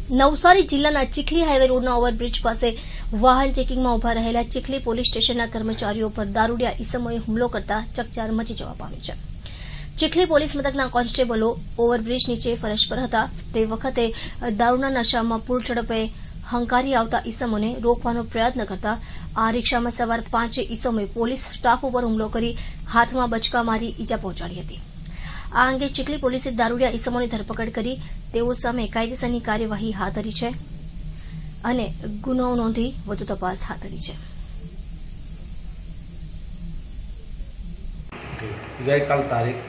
નવસારી જિલ્લાના ચીખલી હાઈવે રોડના ઓવરબ્રિજ પાસે વાહન ચેકિંગમાં ઉભા રહેલા ચીખલી પોલીસ સ્ટેશનના કર્મચારીઓ પર દારૂડિયા ઈસમોએ હુમલો કરતા ચકચાર મચી જવા પામી છે। ચીખલી પોલીસ મથકના કોન્સ્ટેબલો ઓવરબ્રિજ નીચે ફરજ પર હતા તે વખતે દારૂના નશામાં પૂર ઝડપે હંકારી આવતા ઈસમોને રોકવાનો પ્રયત્ન કરતા આ રિક્ષામાં સવાર 5 ઈસમોએ પોલીસ સ્ટાફ ઉપર હુમલો કરી હાથમાં બચકા મારી ઈજા પહોંચાડી હતી। આ અંગે ચીખલી પોલીસે દારૂડિયા ઈસમોની ધરપકડ કરી તેઓ સામે કાયદેસરની કાર્યવાહી હાથ ધરી છે અને ગુનો નોંધી વધુ તપાસ હાથ ધરી છે। ગઈકાલ તારીખ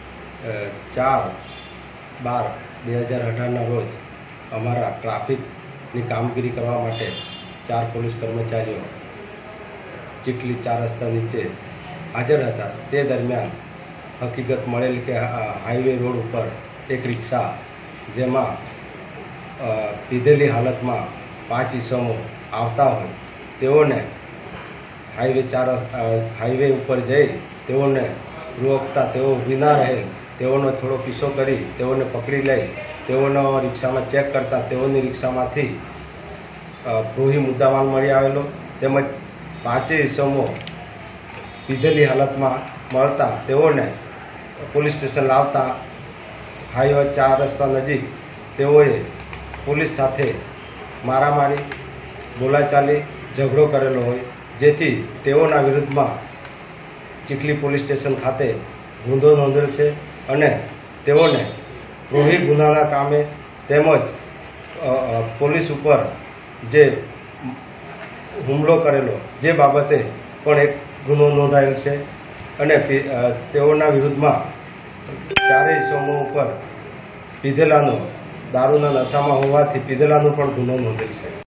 4/12/2018 રોજ અમારા ટ્રાફિકની કામગીરી કરવા માટે 4 પોલીસ કર્મચારીઓ ચીખલી 4 રસ્તા નીચે હાજર હતા। તે દરમિયાન હકીકત મળેલ કે હાઈવે રોડ ઉપર એક રિક્ષા જેમાં પીધેલી હાલતમાં 5 ઈસમો આવતા હોય તેઓને હાઈવે ઉપર જઈ તેઓને રોકતા તેઓ વિના રહેલ તેઓનો થોડો પીછો કરી તેઓને પકડી લઈ તેઓનો રિક્ષામાં ચેક કરતા તેઓની રિક્ષામાંથી પ્રોહી મુદ્દામાલ મળી આવેલો તેમજ 5 ઈસમો પીધેલી હાલતમાં મળતા તેઓને પોલીસ સ્ટેશન લાવતા હાઈવે 4 રસ્તા નજીક તેઓએ પોલીસ સાથે મારામારી બોલાચાલી ઝઘડો કરેલો હોય જેથી તેઓના વિરુદ્ધમાં ચીખલી પોલીસ સ્ટેશન ખાતે ગુનો નોંધેલ છે અને તેઓને પ્રોહી ગુનાના કામે તેમજ પોલીસ ઉપર જે હુમલો કરેલો જે બાબતે પણ એક ગુનો નોંધાયેલ છે અને તેઓના વિરુદ્ધમાં 4 ઈસમો ઉપર પીધેલાનો દારૂના નશામાં હોવાથી પીધેલાનો પણ ગુનો નોંધેલ છે।